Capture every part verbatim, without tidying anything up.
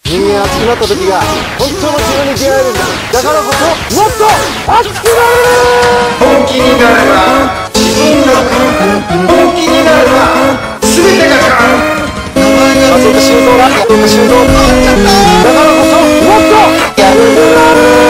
人間熱くなった時が本当の自分に出会えるんだ。だからこそもっと熱くなれる。 本気になれば自分が変わる。本気になれば全てが変わる。 松岡修造が松岡修造変わっちゃった。だからこそもっとやるんだ。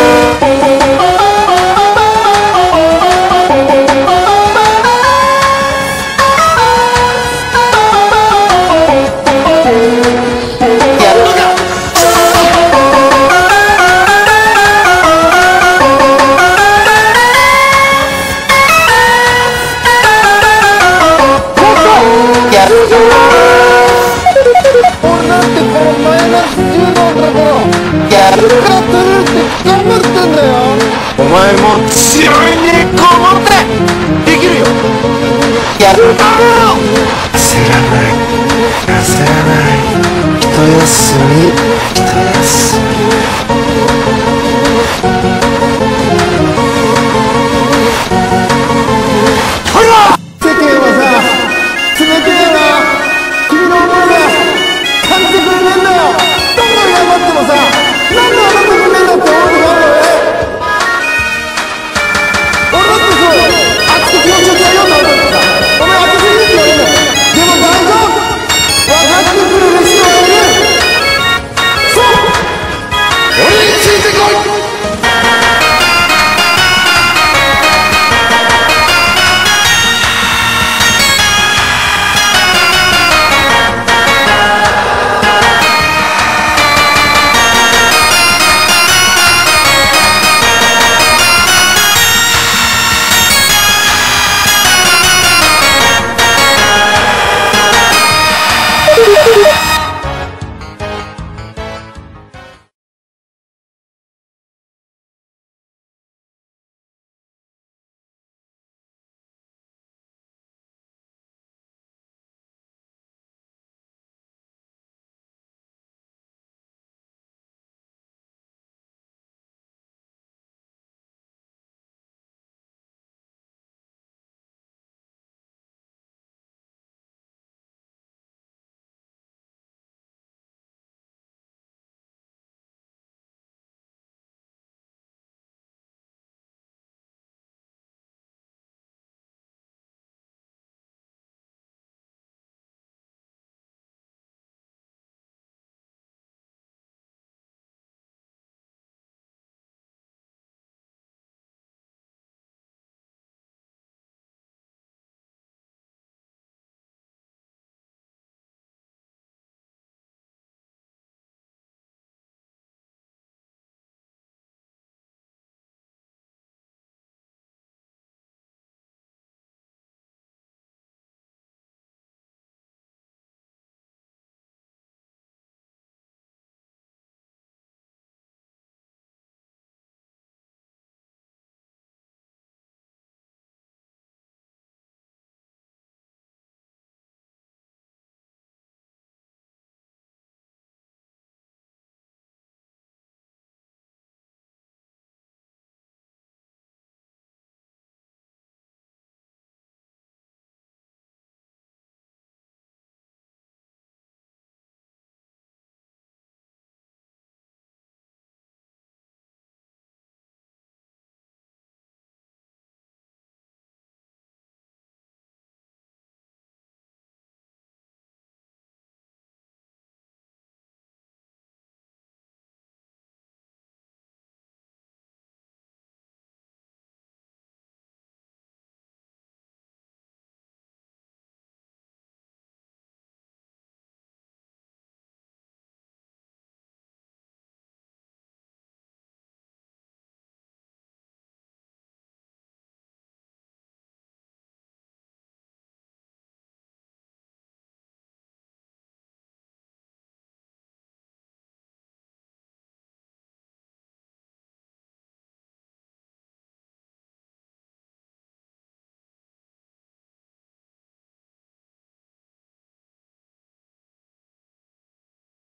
俺なんてこのマイナスじゅうどのところやるから取れるって頑張ってんだよ。お前も強いにこもってできるよ。やるだろう。焦らない焦らない。一休み一休み。